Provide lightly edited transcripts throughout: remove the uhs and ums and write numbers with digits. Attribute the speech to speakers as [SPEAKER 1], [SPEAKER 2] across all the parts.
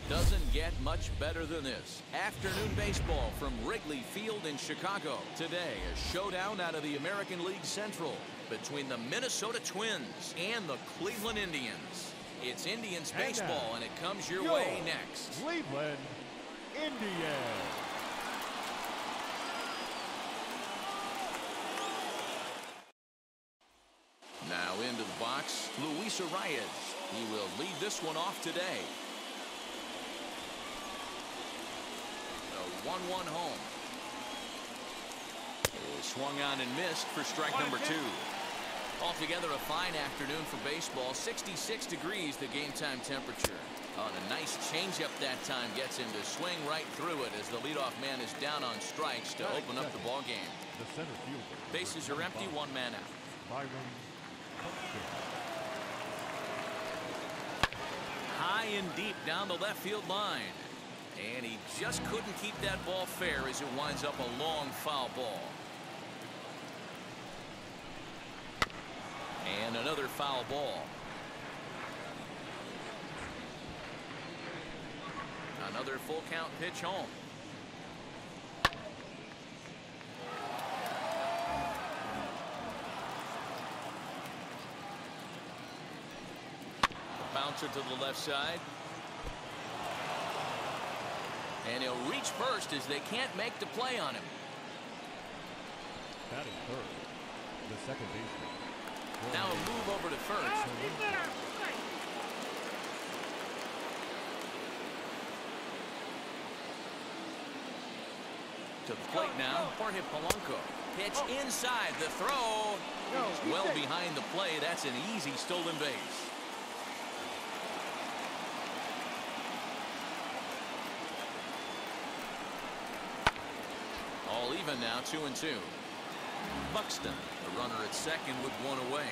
[SPEAKER 1] Doesn't get much better than this. Afternoon baseball from Wrigley Field in Chicago. Today, a showdown out of the American League Central between the Minnesota Twins and the Cleveland Indians. It's Indians baseball, and it comes your way next.
[SPEAKER 2] Cleveland Indians.
[SPEAKER 1] Now into the box, Luis Arias. He will lead this one off today. The 1-1 home. Swung on and missed for strike number 2. Altogether a fine afternoon for baseball. 66 degrees the game time temperature. Oh, and a nice changeup that time gets him to swing right through it as the leadoff man is down on strikes to open up the ball game.
[SPEAKER 2] The center fielder.
[SPEAKER 1] Bases are empty, 1 man out. High and deep down the left field line. And he just couldn't keep that ball fair as it winds up a long foul ball. And another foul ball. Another full count pitch home. Bouncer to the left side. And he'll reach first as they can't make the play on him.
[SPEAKER 2] Batting third, the second baseman.
[SPEAKER 1] Now a move over to first. To the plate now, Jorge Polanco. Pitch inside, the throw. He's well behind the play. That's an easy stolen base. All even now, 2-2. Buxton, the runner at second with 1 away.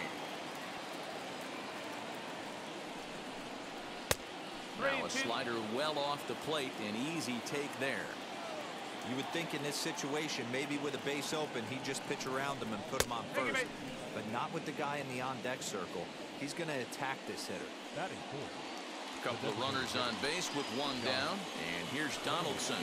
[SPEAKER 1] Now a slider well off the plate, an easy take there.
[SPEAKER 3] You would think in this situation, maybe with a base open, he'd just pitch around him and put him on first. But not with the guy in the on-deck circle. He's going to attack this hitter.
[SPEAKER 2] Batting fourth.
[SPEAKER 1] Couple of runners on base with 1 down. And here's Donaldson.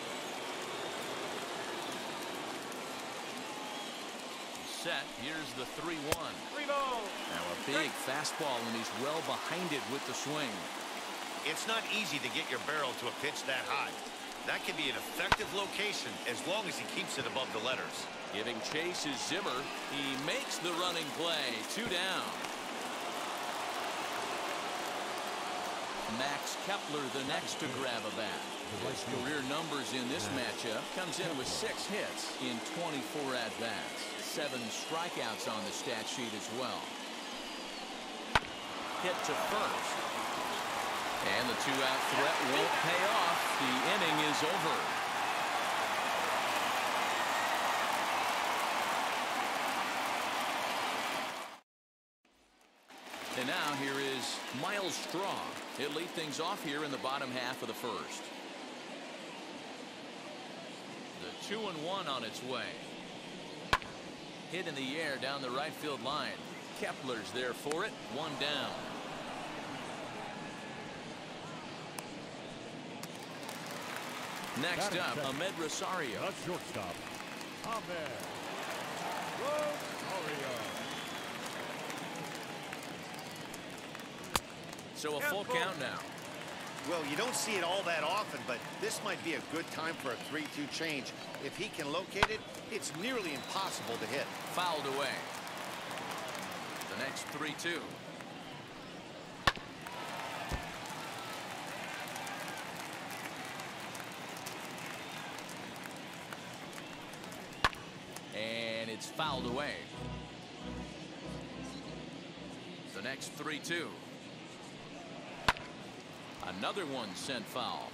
[SPEAKER 1] Set. Here's the 3-1. Now a big fastball, and he's well behind it with the swing.
[SPEAKER 4] It's not easy to get your barrel to a pitch that high. That can be an effective location as long as he keeps it above the letters.
[SPEAKER 1] Giving chase is Zimmer. He makes the running play. 2 down. Max Kepler the next to grab a bat. His career numbers in this matchup comes in with 6 hits in 24 at-bats. 7 strikeouts on the stat sheet as well. Hit to first. And the 2-out threat won't pay off. The inning is over. And now here is Miles Straw. He'll lead things off here in the bottom half of the first. The 2-1 on its way. Hit in the air down the right field line. Kepler's there for it. 1 down. Next up, Ahmed Rosario.
[SPEAKER 2] The shortstop, Ahmed Rosario.
[SPEAKER 1] So a full count now.
[SPEAKER 4] Well, you don't see it all that often, but this might be a good time for a 3-2 change. If he can locate it, it's nearly impossible to hit.
[SPEAKER 1] Fouled away. The next 3-2. And it's fouled away. The next 3-2. Another one sent foul.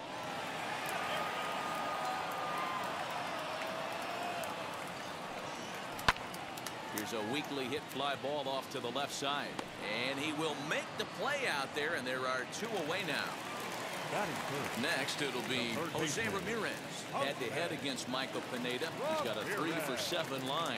[SPEAKER 1] Here's a weakly hit fly ball off to the left side. And he will make the play out there, and there are 2 away now. Next, it'll be Jose Ramirez. Head-to-head against Michael Pineda. He's got a 3-for-7 line.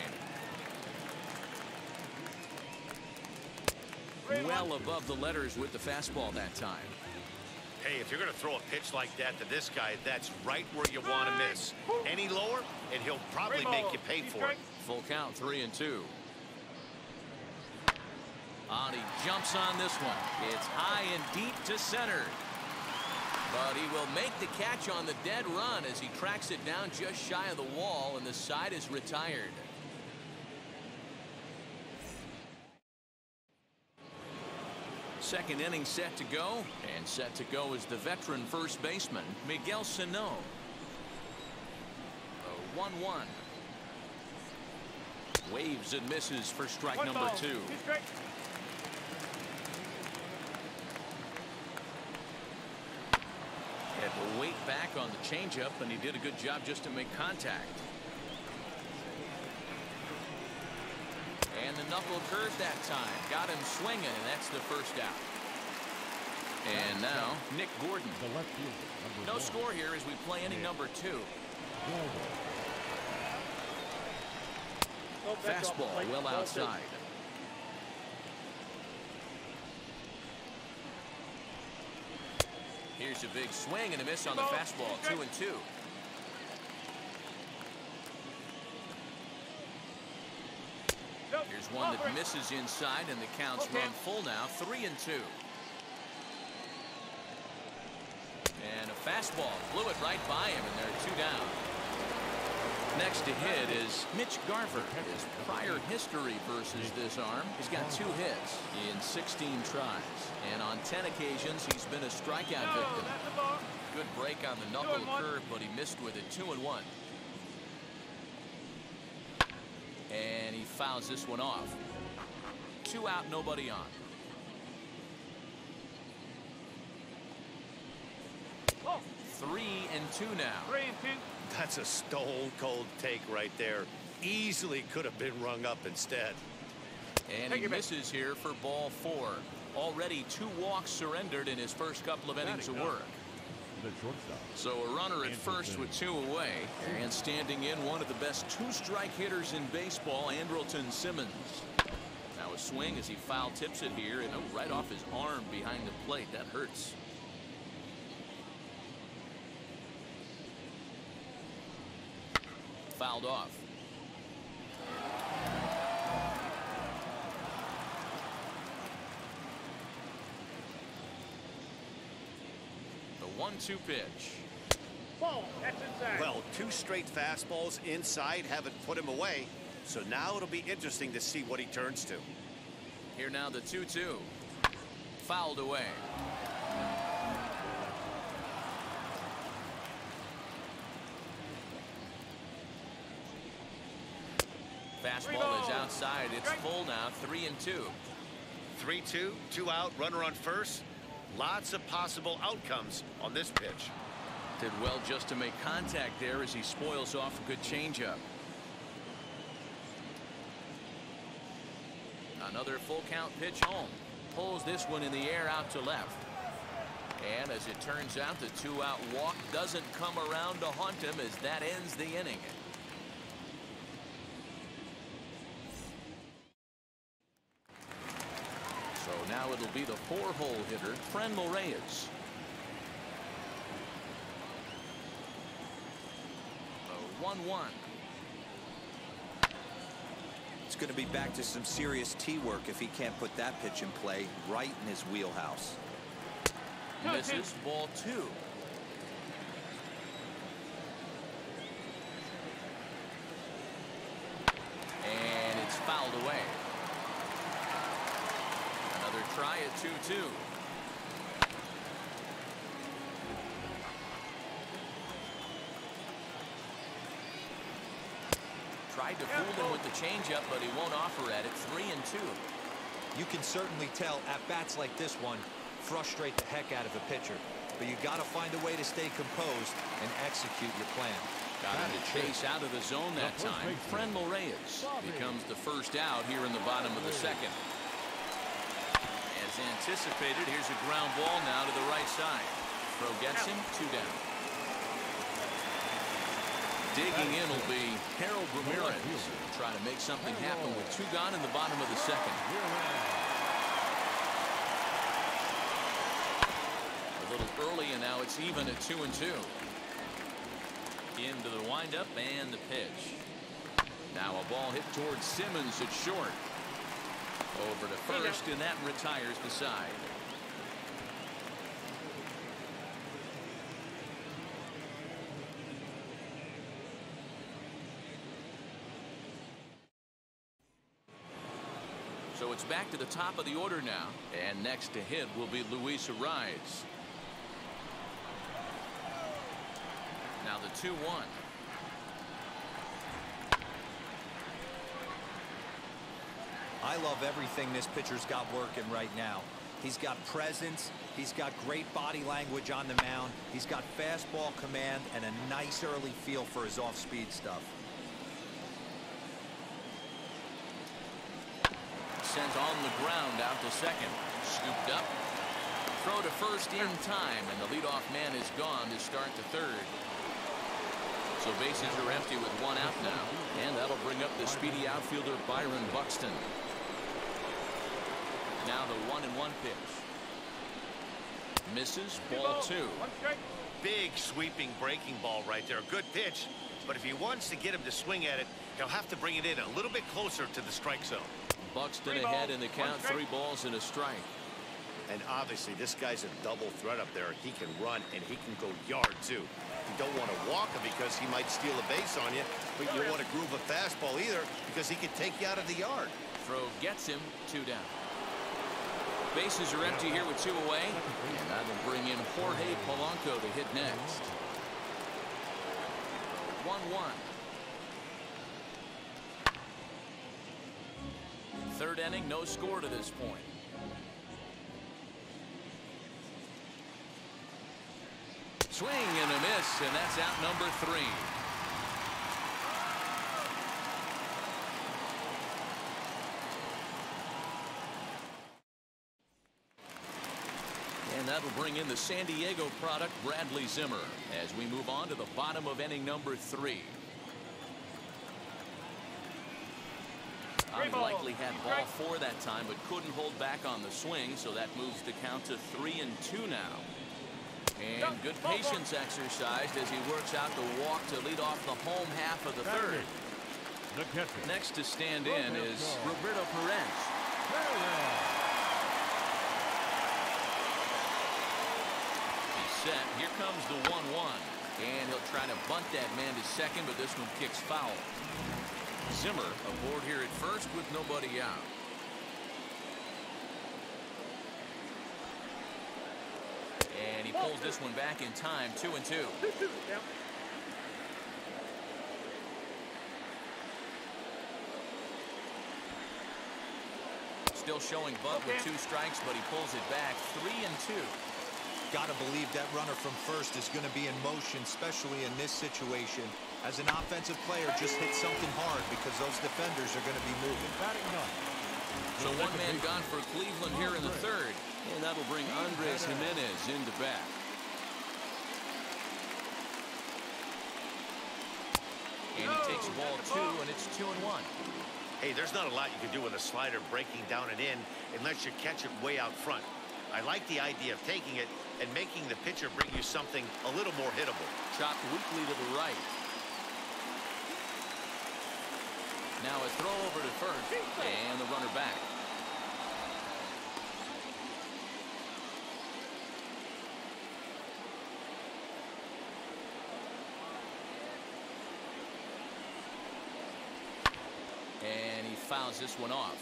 [SPEAKER 1] Well above the letters with the fastball that time.
[SPEAKER 4] Hey, if you're going to throw a pitch like that to this guy, that's right where you want to miss. Any lower, and he'll probably make you pay for it.
[SPEAKER 1] Full count, 3-2. He jumps on this one. It's high and deep to center. But he will make the catch on the dead run as he tracks it down just shy of the wall, and the side is retired. Second inning set to go, and set to go is the veteran first baseman, Miguel Sano. 1-1. Waves and misses for strike number 2. Had to wait back on the changeup, and he did a good job just to make contact. And the knuckle curve that time. Got him swinging, and that's the first out. And now, Nick Gordon.
[SPEAKER 2] The left fielder,
[SPEAKER 1] No score here as we play inning number 2. Fastball well outside. Here's a big swing and a miss on the fastball. 2-2. Here's one that misses inside, and the count's run full now. 3-2. And a fastball blew it right by him, and there are 2 down. Next to hit is Mitch Garver. His prior history versus this arm, he's got 2 hits in 16 tries. And on 10 occasions, he's been a strikeout victim. Good break on the knuckle curve, but he missed with it. 2-1. And he fouls this one off. 2 out, nobody on. 3-2 now.
[SPEAKER 4] 3-2. That's a stone-cold take right there. Easily could have been rung up instead.
[SPEAKER 1] And he misses here for ball 4. Already 2 walks surrendered in his first couple of innings of work.
[SPEAKER 2] The shortstop.
[SPEAKER 1] So a runner at first with 2 away. And standing in, one of the best 2-strike hitters in baseball, Andrelton Simmons. Now a swing as he foul tips it here, and right off his arm behind the plate. That hurts. Fouled off. The 1-2 pitch.
[SPEAKER 4] Ball, that's inside. Well, 2 straight fastballs inside haven't put him away. So now it'll be interesting to see what he turns to.
[SPEAKER 1] Here now the 2-2. Fouled away. Fastball is outside. It's full now. 3-2.
[SPEAKER 4] 3-2, 2 out, runner on first. Lots of possible outcomes on this pitch.
[SPEAKER 1] Did well just to make contact there as he spoils off a good changeup. Another full count pitch home. Pulls this one in the air out to left. And as it turns out, the 2-out walk doesn't come around to haunt him as that ends the inning. So now it'll be the 4-hole hitter, Franmil Reyes. 1-1.
[SPEAKER 3] It's going to be back to some serious tee work if he can't put that pitch in play right in his wheelhouse.
[SPEAKER 1] Misses, ball 2. And it's fouled away. Another try at 2-2. Tried to fool him with the changeup, but he won't offer at it. 3-2.
[SPEAKER 3] You can certainly tell at bats like this one frustrate the heck out of a pitcher, but you got to find a way to stay composed and execute your plan.
[SPEAKER 1] Got him to chase out of the zone that time. Franmil Reyes becomes the first out here in the bottom of the second. As anticipated, here's a ground ball now to the right side. Throw gets him. 2 down. Digging in will be Harold Ramirez. Trying to make something happen with 2 gone in the bottom of the second. little early, and now it's even at 2-2. Into the windup and the pitch. Now a ball hit towards Simmons at short. Over to first, and that retires the side. So it's back to the top of the order now, and next to hit will be Luis Ariz. Now the 2-1.
[SPEAKER 3] I love everything this pitcher's got working right now. He's got presence. He's got great body language on the mound. He's got fastball command and a nice early feel for his off-speed stuff.
[SPEAKER 1] Sent on the ground out to second. Scooped up. Throw to first in time, and the leadoff man is gone to start the third. So bases are empty with one out now, and that'll bring up the speedy outfielder Byron Buxton. Now the 1-1 pitch. Misses, ball 2.
[SPEAKER 4] Big sweeping breaking ball right there. Good pitch, but if he wants to get him to swing at it, he'll have to bring it in a little bit closer to the strike zone.
[SPEAKER 1] Buxton ahead in the count, 3 balls and a strike.
[SPEAKER 4] And obviously this guy's a double threat up there. He can run and he can go yard too. You don't want to walk him because he might steal a base on you, but you don't want to groove a fastball either because he can take you out of the yard.
[SPEAKER 1] Throw gets him, 2 down. Bases are empty here with 2 away, and that'll bring in Jorge Polanco to hit next. 1-1. Third inning, no score to this point. Swing and a miss, and that's out number 3. And that'll bring in the San Diego product, Bradley Zimmer, as we move on to the bottom of inning number 3. Unlikely had ball 4 that time, but couldn't hold back on the swing, so that moves the count to 3-2 now. And good patience exercised as he works out the walk to lead off the home half of the third. Next to stand in is Roberto Perez. He's set. Here comes the 1-1. And he'll try to bunt that man to second, but this one kicks foul. Zimmer aboard here at first with nobody out. And he pulls this one back in time, 2-2. Still showing Bud with 2 strikes, but he pulls it back, 3-2.
[SPEAKER 3] Got to believe that runner from first is going to be in motion, especially in this situation. As an offensive player, just hit something hard because those defenders are going to be moving.
[SPEAKER 1] So 1 man gone for Cleveland here in the third, and that'll bring Andres Jimenez into bat. And he takes ball 2, and it's 2-1.
[SPEAKER 4] Hey, there's not a lot you can do with a slider breaking down and in unless you catch it way out front. I like the idea of taking it and making the pitcher bring you something a little more hittable.
[SPEAKER 1] Chopped weakly to the right. Now a throw over to first, and the runner back. And he fouls this one off.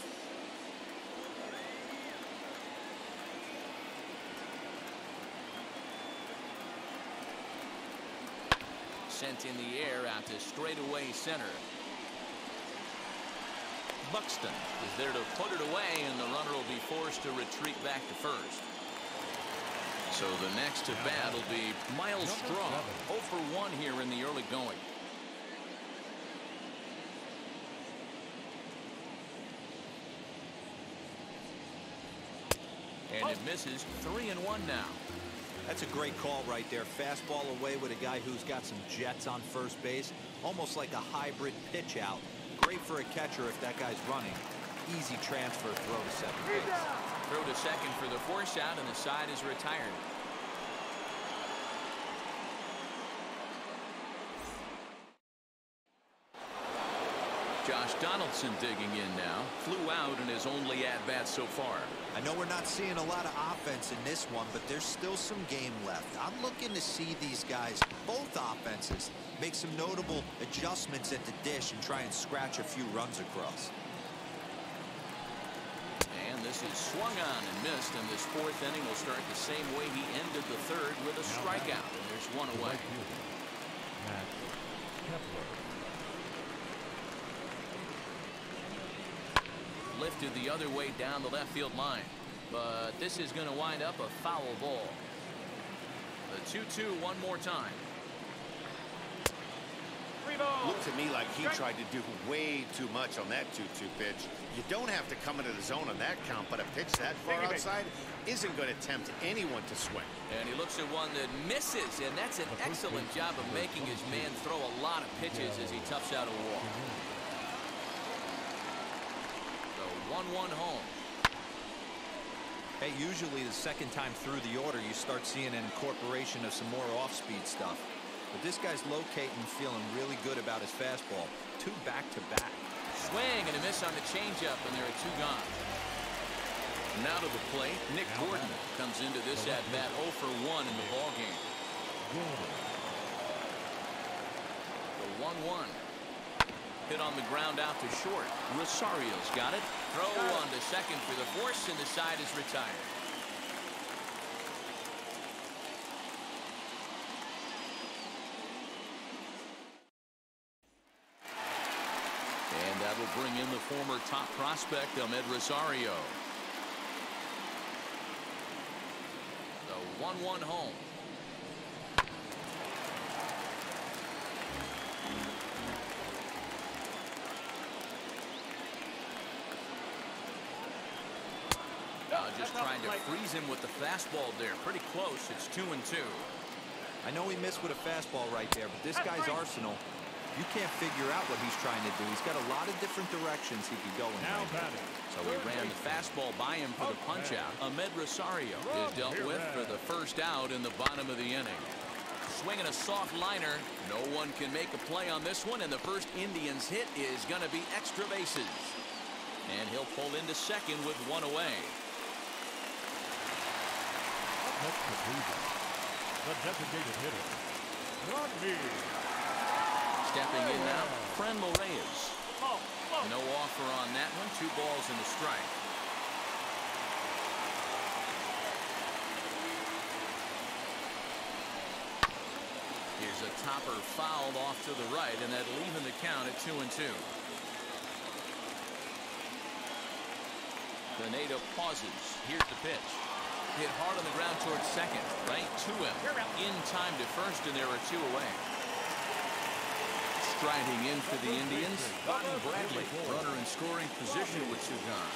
[SPEAKER 1] Sent in the air out to straightaway center. Buxton is there to put it away, and the runner will be forced to retreat back to first. So the next to bat will be Miles Straw, 0 for 1 here in the early going. And it misses, 3-1 now.
[SPEAKER 3] That's a great call right there. Fastball away with a guy who's got some jets on first base. Almost like a hybrid pitch out. Great for a catcher if that guy's running. Easy transfer throw to second base.
[SPEAKER 1] Throw to second for the force out, and the side is retired. Josh Donaldson digging in now. Flew out in his only at-bat so far.
[SPEAKER 3] I know we're not seeing a lot of offense in this one, but there's still some game left. I'm looking to see these guys, both offenses, make some notable adjustments at the dish and try and scratch a few runs across.
[SPEAKER 1] And this is swung on and missed, and this fourth inning will start the same way he ended the third, with a strikeout, and there's one away. Lifted the other way down the left field line, but this is going to wind up a foul ball. The 2-2 one more time.
[SPEAKER 4] Looked to me like he tried to do way too much on that 2-2 pitch. You don't have to come into the zone on that count, but a pitch that far outside isn't going to tempt anyone to swing.
[SPEAKER 1] And he looks at one that misses, and that's an excellent job of making his man throw a lot of pitches as he toughs out a walk. The 1-1 home.
[SPEAKER 3] Hey, usually the second time through the order, you start seeing an incorporation of some more off-speed stuff. But this guy's locating, feeling really good about his fastball. 2 back-to-back.
[SPEAKER 1] Swing and a miss on the changeup, and there are 2 gone. Now to the plate, Nick Gordon comes into this at-bat 0 for 1 in the ballgame. The 1-1. Hit on the ground out to short. Rosario's got it. Throw on to second for the force, and the side is retired. And that will bring in the former top prospect, Ahmed Rosario. The 1-1 home. Just trying to freeze him with the fastball there. Pretty close. It's 2-2.
[SPEAKER 3] I know he missed with a fastball right there, but this guy's arsenal, you can't figure out what he's trying to do. He's got a lot of different directions he could go in.
[SPEAKER 1] So he ran the fastball by him for the punch-out. Ahmed Rosario is dealt with for the first out in the bottom of the inning. Swinging a soft liner. No one can make a play on this one, and the first Indians hit is going to be extra bases. And he'll pull into second with 1 away.
[SPEAKER 2] The designated hitter, Rodney.
[SPEAKER 1] Stepping in now, Franmil Reyes. No offer on that one. 2 balls and a strike. Here's a topper fouled off to the right, and that'll even the count at 2-2. The native pauses. Here's the pitch. Hit hard on the ground towards second. Right to him. In time to first, and there are 2 away. Striding in for the Indians, Bobby Bradley. Runner in scoring position with 2 gone.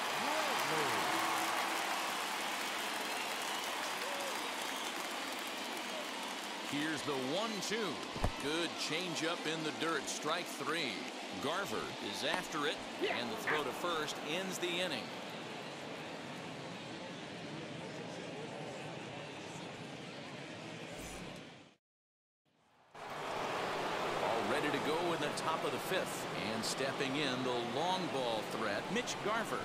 [SPEAKER 1] Here's the 1-2. Good changeup in the dirt. Strike 3. Garver is after it, and the throw to first ends the inning. Ready to go in the top of the 5th, and stepping in the long ball threat, Mitch Garver.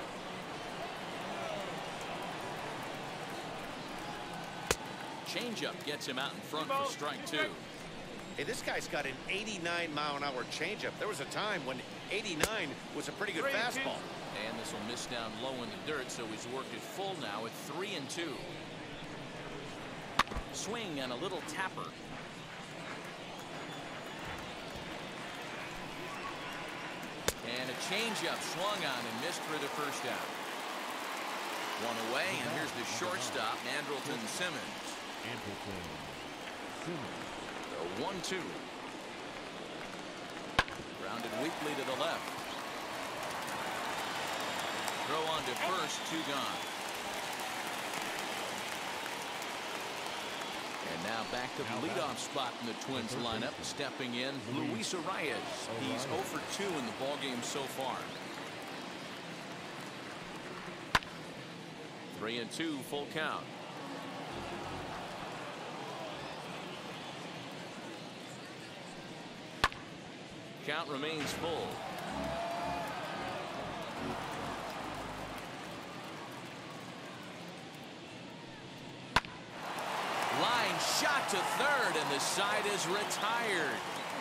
[SPEAKER 1] Changeup gets him out in front for strike 2.
[SPEAKER 4] Hey, this guy's got an 89-mile-an-hour changeup. There was a time when 89 was a pretty good fastball.
[SPEAKER 1] And this will miss down low in the dirt, so he's worked it full now at 3-2. Swing and a little tapper. And a changeup swung on and missed for the first out. 1 away, and here's the shortstop, Andrelton Simmons. The 1-2. Grounded weakly to the left. Throw on to first, 2 gone. And now back to the leadoff spot in the Twins lineup. Stepping in, Luis Arias. He's 0 for 2 in the ballgame so far. 3-2, full count. Count remains full. Line shot to third, and the side is retired.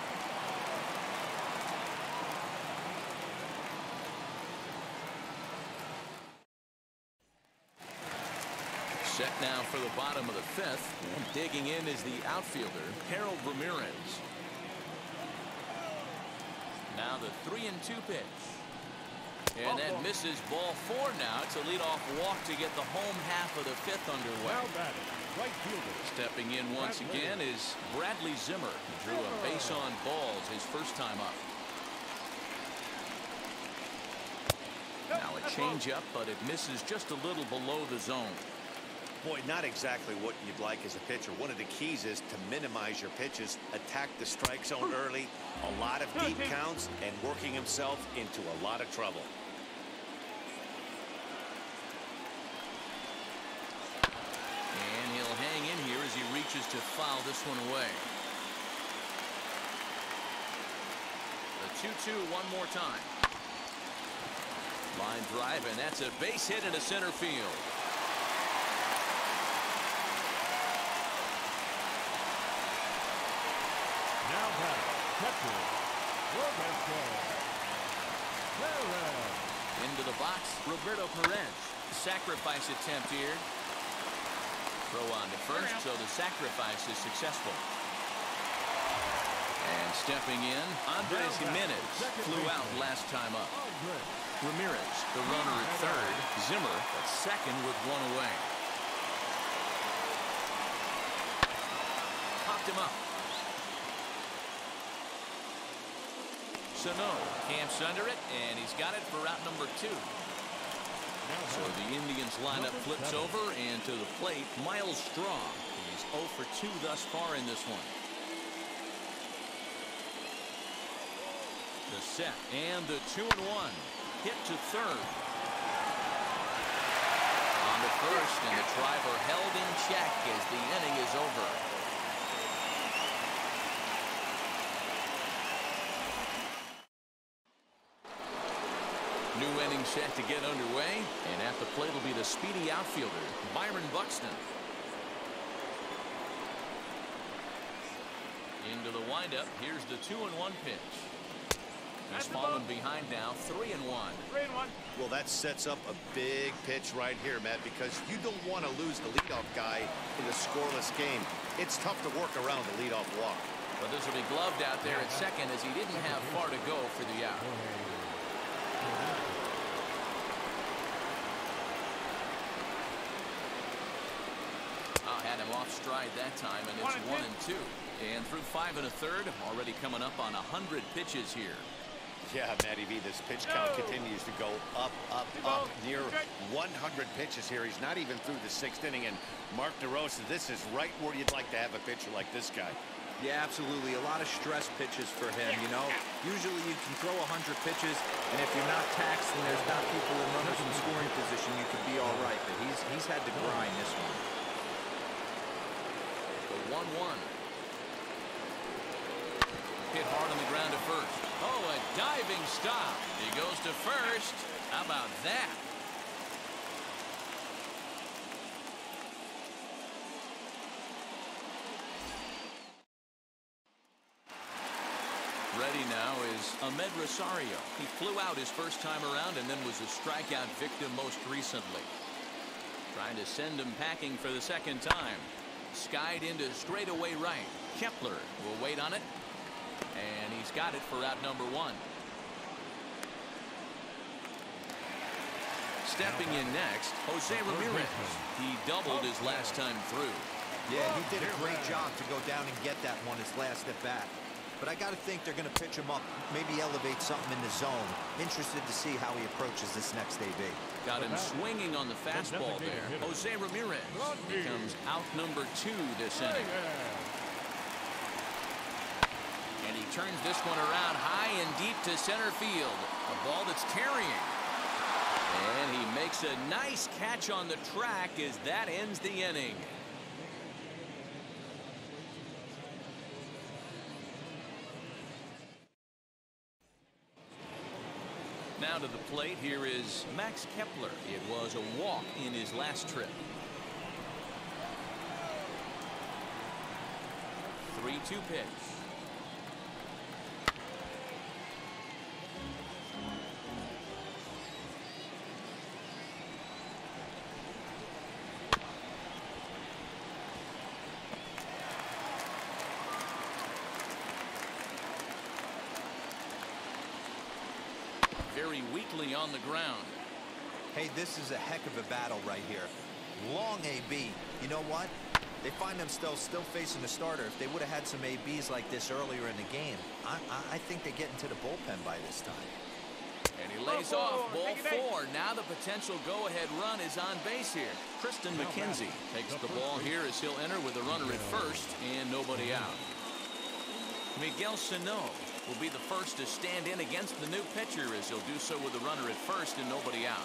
[SPEAKER 1] Set now for the bottom of the fifth. And digging in is the outfielder, Harold Ramirez. Now the 3-2 pitch. And that misses ball 4 now. It's a leadoff walk to get the home half of the fifth underway.
[SPEAKER 2] Now batting, right fielder.
[SPEAKER 1] Stepping in once again is Bradley Zimmer. He drew a base on balls his first time up. Now a changeup, but it misses just a little below the zone.
[SPEAKER 4] Boy, not exactly what you'd like as a pitcher. One of the keys is to minimize your pitches, attack the strike zone early, a lot of deep counts, and working himself into a lot of trouble.
[SPEAKER 1] And he'll hang in here as he reaches to foul this one away. The 2-2 one more time. Line drive, and that's a base hit into center field.
[SPEAKER 2] Now batting, catcher, Roberto Perez.
[SPEAKER 1] Into the box, Roberto Perez. Sacrifice attempt here. Throw on to first, so the sacrifice is successful. And stepping in, Andres Jimenez flew out last time up. Ramirez, the runner at third. Zimmer at second with one away. Popped him up. Sano camps under it, and he's got it for out number 2. So the Indians lineup flips over, and to the plate, Miles Straw. He's 0 for 2 thus far in this one. The set, and the 2-1. Hit to third. On to first, and the driver held in check as the inning is over. New inning set to get underway, and at the plate will be the speedy outfielder, Byron Buxton. Into the windup, here's the 2-1 pitch. He's fallen behind now, 3-1.
[SPEAKER 4] Well, that sets up a big pitch right here, Matt, because you don't want to lose the leadoff guy in a scoreless game. It's tough to work around the leadoff walk.
[SPEAKER 1] But this will be gloved out there at second as he didn't have far to go for the out. Had him off stride that time, and it's 1-2. And through 5 1/3, already coming up on 100 pitches here.
[SPEAKER 4] Yeah, Matty V, this pitch count continues to go up, near 100 pitches here. He's not even through the 6th inning, and Mark DeRosa, this is right where you'd like to have a pitcher like this guy.
[SPEAKER 3] Yeah, absolutely. A lot of stress pitches for him, you know. Usually you can throw 100 pitches, and if you're not taxed and there's not people in runners in scoring position, you could be all right. But he's had to grind this one.
[SPEAKER 1] The 1-1. Hit hard on the ground to first. Oh, a diving stop. He goes to first. How about that? Ready now is Ahmed Rosario. He flew out his first time around and then was a strikeout victim most recently. Trying to send him packing for the second time. Skied into straightaway right. Kepler will wait on it. And he's got it for out number 1. Stepping in next, Jose Ramirez. He doubled his last time through.
[SPEAKER 3] Yeah, he did a great job to go down and get that one his last at bat. But I got to think they're going to pitch him up, maybe elevate something in the zone. Interested to see how he approaches this next AB.
[SPEAKER 1] Got him swinging on the fastball there. Jose Ramirez becomes out number 2 this inning. And he turns this one around high and deep to center field. A ball that's carrying. And he makes a nice catch on the track as that ends the inning. Now to the plate, here is Max Kepler. It was a walk in his last trip. 3-2 pitch. Very weakly on the ground.
[SPEAKER 3] Hey, this is a heck of a battle right here. Long AB. You know what? They find themselves still facing the starter. If they would have had some ABs like this earlier in the game, I think they get into the bullpen by this time.
[SPEAKER 1] And he lays off ball 4. Now the potential go-ahead run is on base here. Kristen McKenzie takes the ball here as he'll enter with a runner at first and nobody out. Miguel Sano will be the first to stand in against the new pitcher as he'll do so with a runner at first and nobody out.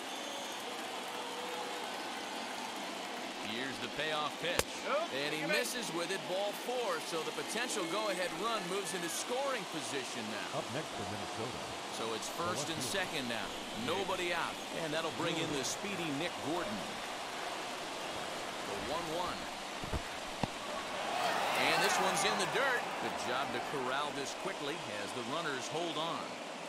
[SPEAKER 1] Here's the payoff pitch. And he misses with it, ball 4. So the potential go-ahead run moves into scoring position now.
[SPEAKER 2] Up next for Minnesota.
[SPEAKER 1] So it's first and second now. Nobody out. And that'll bring in the speedy Nick Gordon. The 1-1. And this one's in the dirt. Good job to corral this quickly as the runners hold on.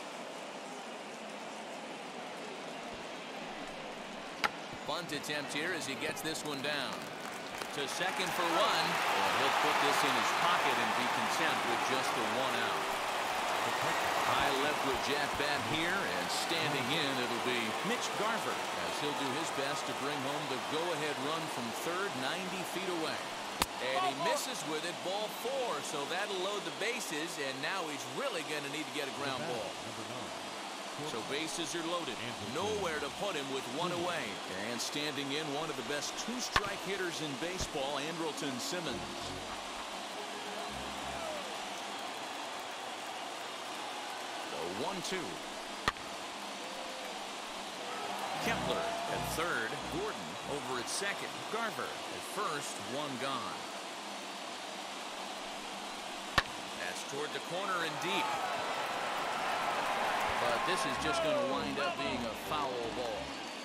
[SPEAKER 1] Bunt attempt here as he gets this one down. To second for 1. And he'll put this in his pocket and be content with just the 1 out. High leverage at bat here, and standing in it'll be Mitch Garver as he'll do his best to bring home the go-ahead run from third 90 feet away. And he misses with it, ball 4, so that'll load the bases, and now he's really going to need to get a ground ball. So bases are loaded, nowhere to put him with 1 away. And standing in, one of the best two-strike hitters in baseball, Andrelton Simmons. The 1-2. Kepler at third, Gordon over at second, Garver at first, 1 gone. That's toward the corner and deep. But this is just going to wind up being a foul ball.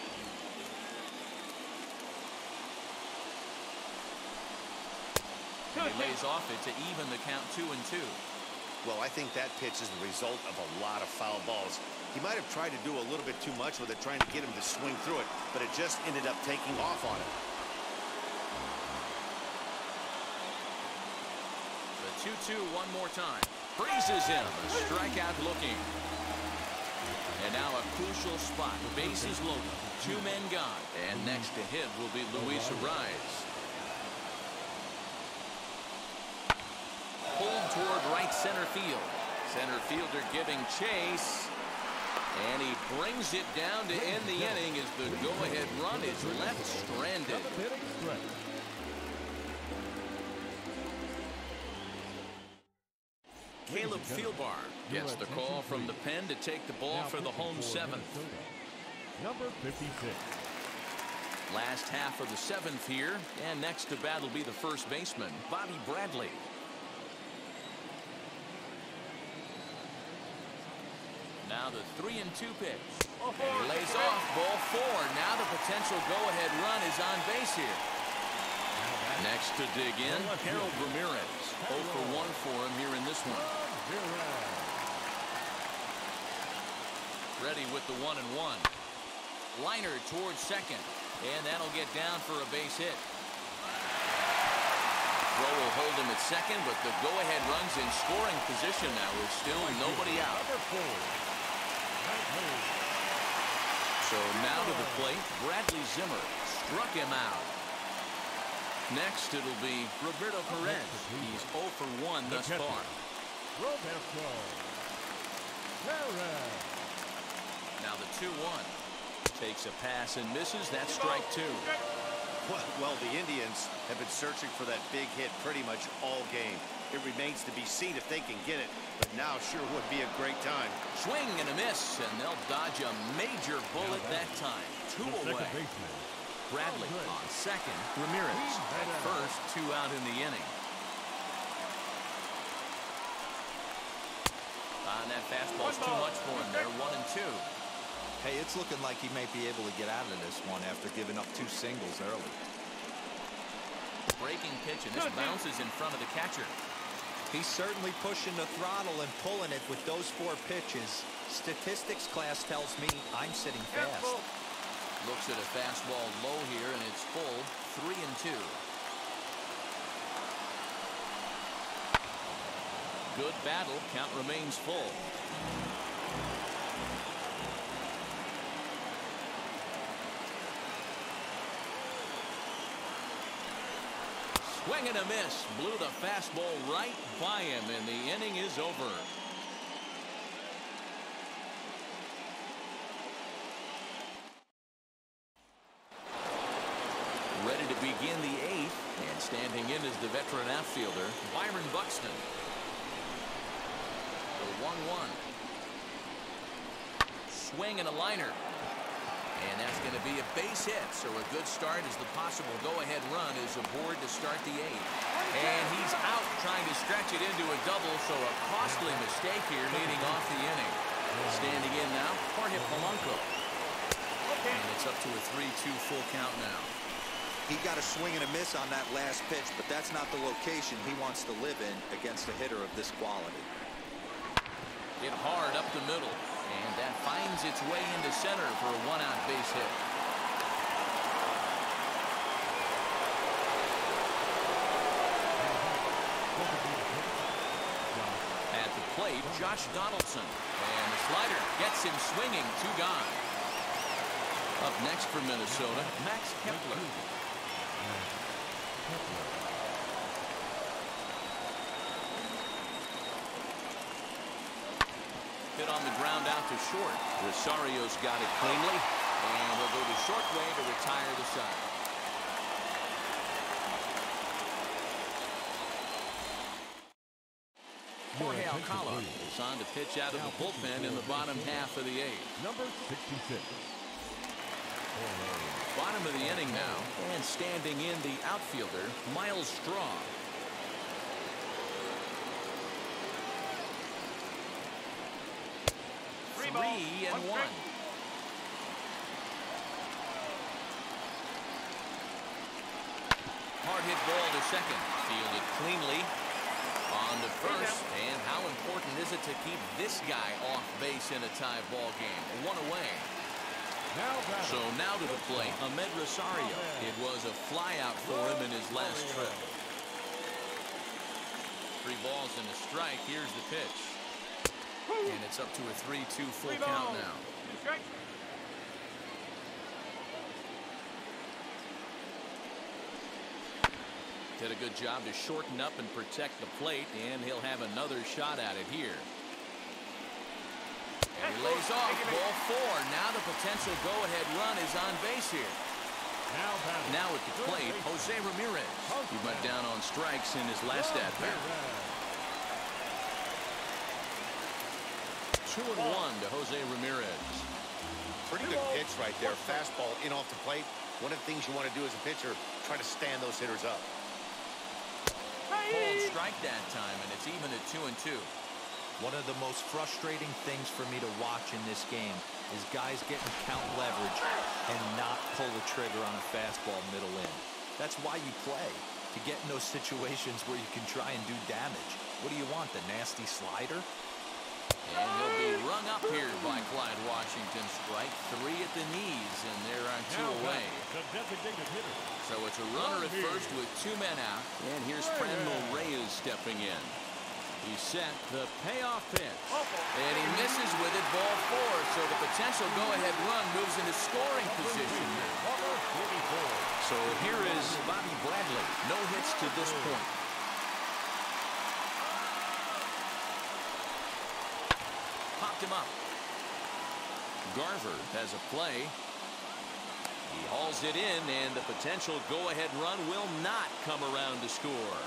[SPEAKER 1] And he lays off it to even the count 2-2.
[SPEAKER 4] Well, I think that pitch is the result of a lot of foul balls. He might have tried to do a little bit too much with it, trying to get him to swing through it, but it just ended up taking off on him.
[SPEAKER 1] The 2-2 one more time. Freezes him. A strikeout looking. And now a crucial spot. Bases loaded. 2 men gone. And next to hit will be Luis Ariz. Pulled toward right center field. Center fielder giving chase. And he brings it down to end the inning as the go-ahead run is left stranded. Caleb Fieldbar gets the call from the pen to take the ball for the home 7th.
[SPEAKER 2] Number 56.
[SPEAKER 1] Last half of the 7th here, and next to bat will be the first baseman, Bobby Bradley. Now the 3-2 pitch. And he lays off ball 4. Now the potential go-ahead run is on base here. Next to dig in, Harold Ramirez. 0 for 1 for him here in this one. Ready with the 1-1. Liner towards second. And that'll get down for a base hit. Throw will hold him at second, but the go-ahead run's in scoring position now with still nobody out. So now to the plate, Bradley Zimmer struck him out. Next, it'll be Roberto Perez. He's 0 for 1 thus far.
[SPEAKER 2] Roberto Perez.
[SPEAKER 1] Now the 2-1. Takes a pass and misses. That's strike 2.
[SPEAKER 4] Well, the Indians have been searching for that big hit pretty much all game. It remains to be seen if they can get it, but now sure would be a great time.
[SPEAKER 1] Swing and a miss, and they'll dodge a major bullet that time. 2 away. Bradley on second. Ramirez at first. 2 out in the inning. And that fastball's too much for him there. 1-2.
[SPEAKER 3] Hey, it's looking like he may be able to get out of this one after giving up 2 singles early.
[SPEAKER 1] Breaking pitch, and this bounces in front of the catcher.
[SPEAKER 3] He's certainly pushing the throttle and pulling it with those 4 pitches. Statistics class tells me I'm sitting fast.
[SPEAKER 1] Looks at a fastball low here, and it's full. 3-2. Good battle. Count remains full. Swing and a miss. Blew the fastball right by him, and the inning is over. Ready to begin the 8th, and standing in is the veteran outfielder, Byron Buxton. The 1-1. Swing and a liner. And that's going to be a base hit, so a good start as the possible go-ahead run is aboard to start the 8th. And he's out trying to stretch it into a double, so a costly mistake here leading off the inning. Standing in now, Jorge Polanco. And it's up to a 3-2 full count now.
[SPEAKER 3] He got a swing and a miss on that last pitch, but that's not the location he wants to live in against a hitter of this quality.
[SPEAKER 1] Hit hard up the middle, and that finds its way into center for a 1-out base hit. At the plate, Josh Donaldson, and the slider gets him swinging. 2 gone. Up next for Minnesota, Max Kepler. Hit on the ground out to short. Rosario's got it cleanly, and will go the short way to retire the side. Jorge Alcala is on to pitch out of the bullpen in the bottom half of the 8th.
[SPEAKER 2] Number 66.
[SPEAKER 1] Bottom of the inning now, and standing in the outfielder, Miles Straw. Three and one. Hard hit ball to second. Fielded cleanly. On to first. And how important is it to keep this guy off base in a tie ball game? 1 away. So now to the plate, Ahmed Rosario. It was a flyout for him in his last trip. 3 balls and a strike. Here's the pitch. And it's up to a 3-2 full count now. Did a good job to shorten up and protect the plate, and he'll have another shot at it here. And he lays off, ball 4. Now the potential go-ahead run is on base here. Now at the plate, Jose Ramirez. He went down on strikes in his last at-bat. 2-1 to Jose Ramirez.
[SPEAKER 4] Pretty good pitch right there. Fastball in off the plate. One of the things you want to do as a pitcher, try to stand those hitters up.
[SPEAKER 1] Called strike that time, and it's even at 2-2.
[SPEAKER 3] One of the most frustrating things for me to watch in this game is guys getting count leverage and not pull the trigger on a fastball middle in. That's why you play, to get in those situations where you can try and do damage. What do you want, the nasty slider?
[SPEAKER 1] And he'll be rung up here by Clyde Washington. Strike 3 at the knees, and there are 2 away. So it's a runner at first with 2 men out. And here's Franmil Reyes stepping in. He's set the payoff pitch. And he misses with it, ball 4. So the potential go-ahead run moves into scoring position. So here is Bobby Bradley. No hits to this point. Popped him up. Garver has a play. He hauls it in, and the potential go-ahead run will not come around to score.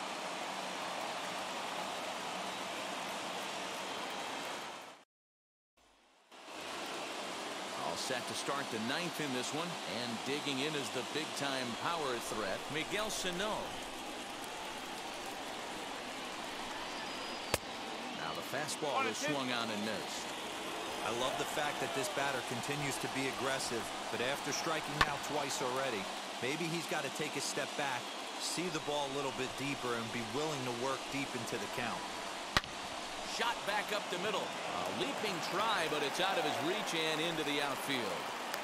[SPEAKER 1] All set to start the 9th in this one, and digging in is the big-time power threat, Miguel Sano. Now the fastball is swung on and missed.
[SPEAKER 3] I love the fact that this batter continues to be aggressive, but after striking out twice already, maybe he's got to take a step back See the ball a little bit deeper and be willing to work deep into the count.
[SPEAKER 1] Shot back up the middle. A leaping try, but it's out of his reach and into the outfield.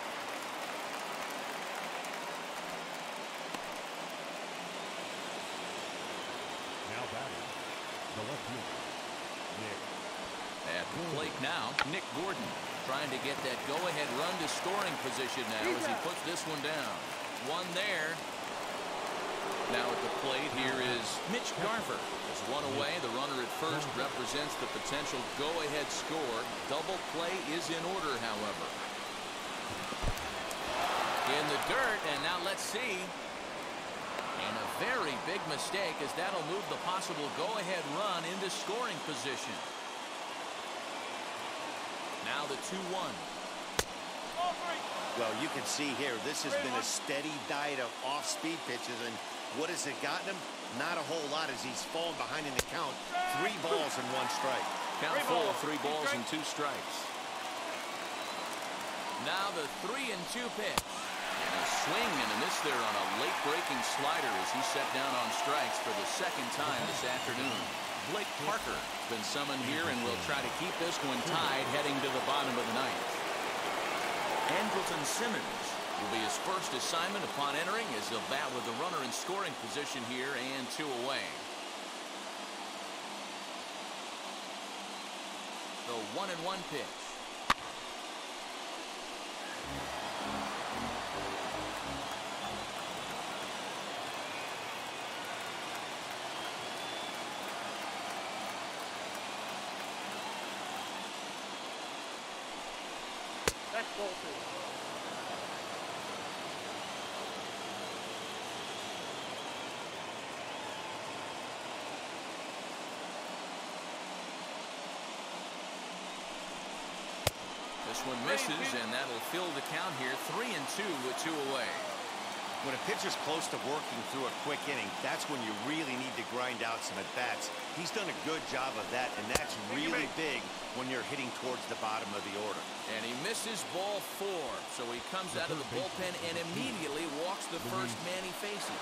[SPEAKER 2] Now batting, the left fielder, Nick.
[SPEAKER 1] At the plate now, Nick Gordon trying to get that go-ahead run to scoring position now as he puts this one down. One there. Now at the plate here is Mitch Garver. There's one away. The runner at first represents the potential go-ahead score. Double play is in order, however. In the dirt, and now let's see. And a very big mistake, as that'll move the possible go-ahead run into scoring position. Now the 2-1.
[SPEAKER 4] Well, you can see here, this has been a steady diet of off-speed pitches, and what has it gotten him? Not a whole lot as he's fallen behind in the count. 3 balls and 1 strike.
[SPEAKER 1] Count full of 3 balls and 2 strikes. Now the 3-2 pitch. And a swing and a miss there on a late-breaking slider as he set down on strikes for the 2nd time this afternoon. Blake Parker has been summoned here and will try to keep this one tied heading to the bottom of the 9th. Andrelton Simmons will be his first assignment upon entering as he'll bat with the runner in scoring position here and 2 away. The 1-1 pitch.
[SPEAKER 5] That's ball 2.
[SPEAKER 1] This one misses, and that'll fill the count here. 3-2 with 2 away.
[SPEAKER 4] When a pitcher's close to working through a quick inning, that's when you really need to grind out some at-bats. He's done a good job of that, and that's really big when you're hitting towards the bottom of the order.
[SPEAKER 1] And he misses ball 4, so he comes out of the bullpen and immediately walks the first man he faces.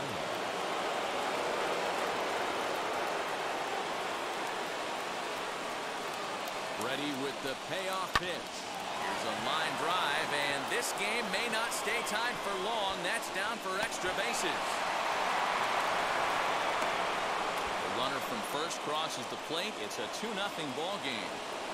[SPEAKER 1] Ready with the payoff pitch. Here's a line drive, and this game may not stay tied for long. That's down for extra bases. The runner from first crosses the plate. It's a 2-0 ball game.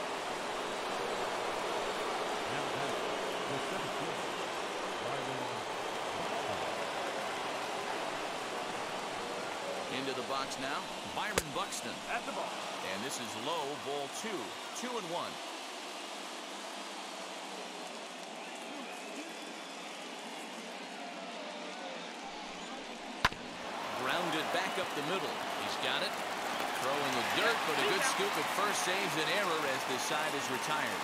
[SPEAKER 1] Into the box now, Byron Buxton.
[SPEAKER 5] At the ball.
[SPEAKER 1] And this is low, ball 2. 2-1. Grounded back up the middle. He's got it. Throwing the dirt, but a good scoop at first saves an error as this side is retired.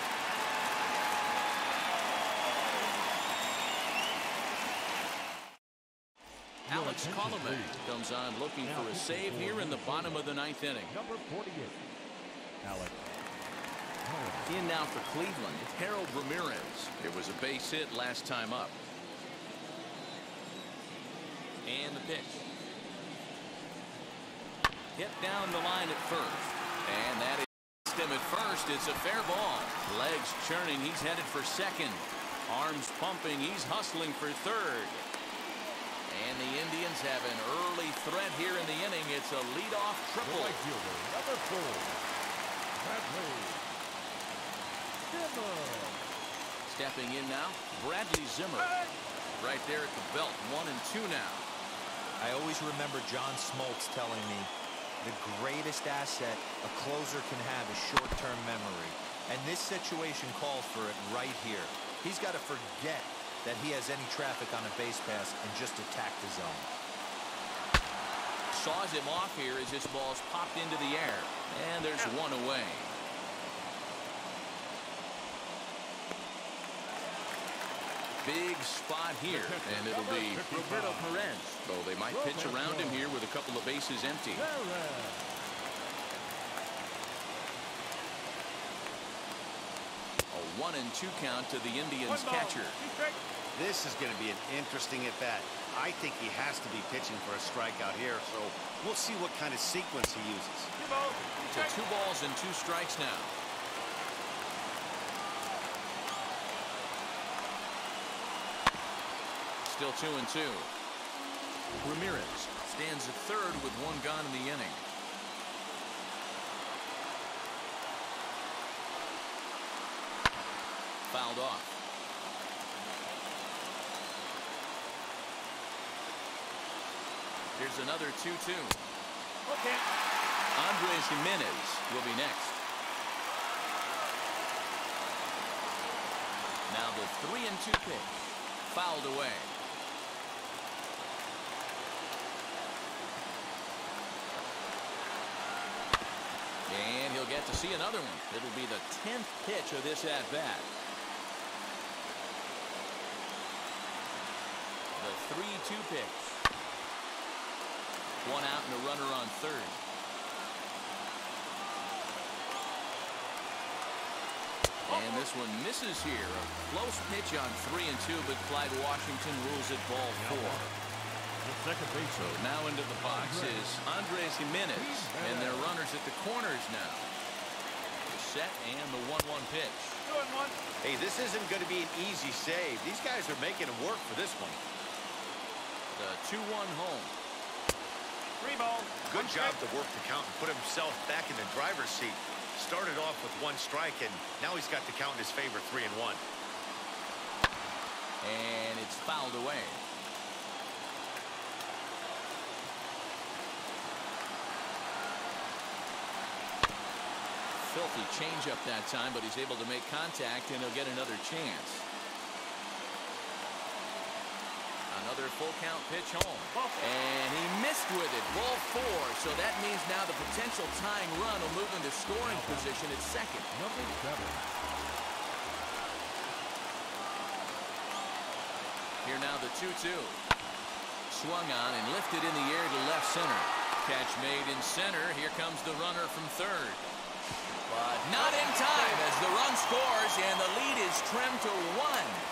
[SPEAKER 1] Alex Colomé comes on looking for a save here in the bottom of the 9th inning.
[SPEAKER 2] Number 48, Alex.
[SPEAKER 1] In now for Cleveland, Harold Ramirez. It was a base hit last time up. And the pitch. Hit down the line at first. And that is him at first. It's a fair ball. Legs churning. He's headed for second. Arms pumping. He's hustling for third. And the Indians have an early threat here in the inning. It's a leadoff triple.
[SPEAKER 2] Right fielder, number 4, Bradley Zimmer.
[SPEAKER 1] Stepping in now, Bradley Zimmer. Right there at the belt. 1-2 now.
[SPEAKER 3] I always remember John Smoltz telling me the greatest asset a closer can have is short-term memory. And this situation calls for it right here. He's got to forget that he has any traffic on a base pass and just attack the zone.
[SPEAKER 1] Saws him off here as this ball's popped into the air. And there's one away. Big spot here, and it'll be Roberto Perez. Though they might pitch around him here with a couple of bases empty. A 1-2 count to the Indians catcher.
[SPEAKER 4] This is going to be an interesting at-bat. I think he has to be pitching for a strikeout here, so we'll see what kind of sequence he uses.
[SPEAKER 1] To 2 balls and 2 strikes now. Still 2-2. Ramirez stands at third with 1 gone in the inning. Fouled off. Here's another 2-2.
[SPEAKER 2] Okay.
[SPEAKER 1] Andres Jimenez will be next. Now the 3-2 pitch. Fouled away. And he'll get to see another one. It'll be the 10th pitch of this at-bat. The 3-2 pitch. 1 out and a runner on third. And this one misses here. A close pitch on 3-2, but Clyde Washington rules it ball 4.
[SPEAKER 2] The second base.
[SPEAKER 1] So now into the box is Andres Jimenez, and their runners at the corners now. The set and the 1-1 pitch.
[SPEAKER 2] 2-1.
[SPEAKER 4] Hey, this isn't going to be an easy save. These guys are making him work for this one.
[SPEAKER 1] The 2-1 home.
[SPEAKER 2] 3 ball.
[SPEAKER 4] Good job to work the count and put himself back in the driver's seat. Started off with 1 strike, and now he's got the count in his favor, 3-1.
[SPEAKER 1] And it's fouled away. Filthy changeup that time, but he's able to make contact, and he'll get another chance. Another full count pitch home. And he missed with it. Ball 4. So that means now the potential tying run will move into scoring position at second.
[SPEAKER 2] Number 7.
[SPEAKER 1] Here now the 2-2. Swung on and lifted in the air to left center. Catch made in center. Here comes the runner from third. But not in time as the run scores and the lead is trimmed to 1.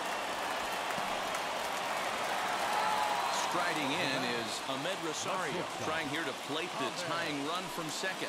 [SPEAKER 1] Striding in is Ahmed Rosario, trying here to plate the tying run from second.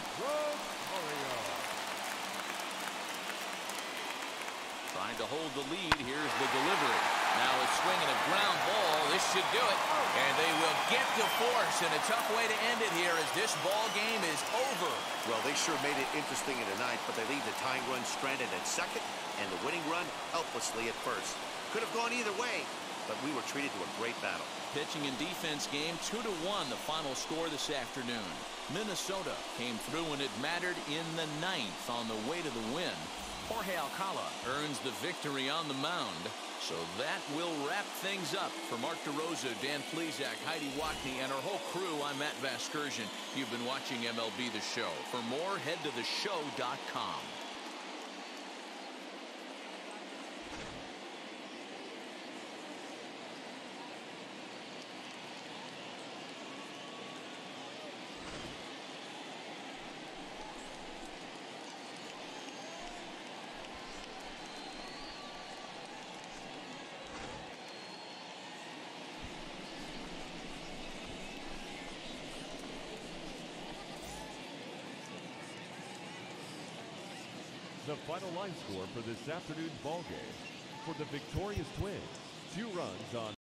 [SPEAKER 1] Trying to hold the lead. Here's the delivery. Now a swing and a ground ball. This should do it. And they will get to force. And a tough way to end it here as this ball game is over.
[SPEAKER 4] Well, they sure made it interesting in the 9th, but they leave the tying run stranded at second and the winning run helplessly at first. Could have gone either way, but we were treated to a great battle.
[SPEAKER 1] Pitching and defense game 2-1, the final score this afternoon. Minnesota came through when it mattered in the 9th on the way to the win. Jorge Alcala earns the victory on the mound. So that will wrap things up. For Mark DeRosa, Dan Plesac, Heidi Watney, and our whole crew, I'm Matt Vasgersian. You've been watching MLB The Show. For more, head to theshow.com.
[SPEAKER 2] The final line score for this afternoon's ball game. For the victorious Twins, 2 runs on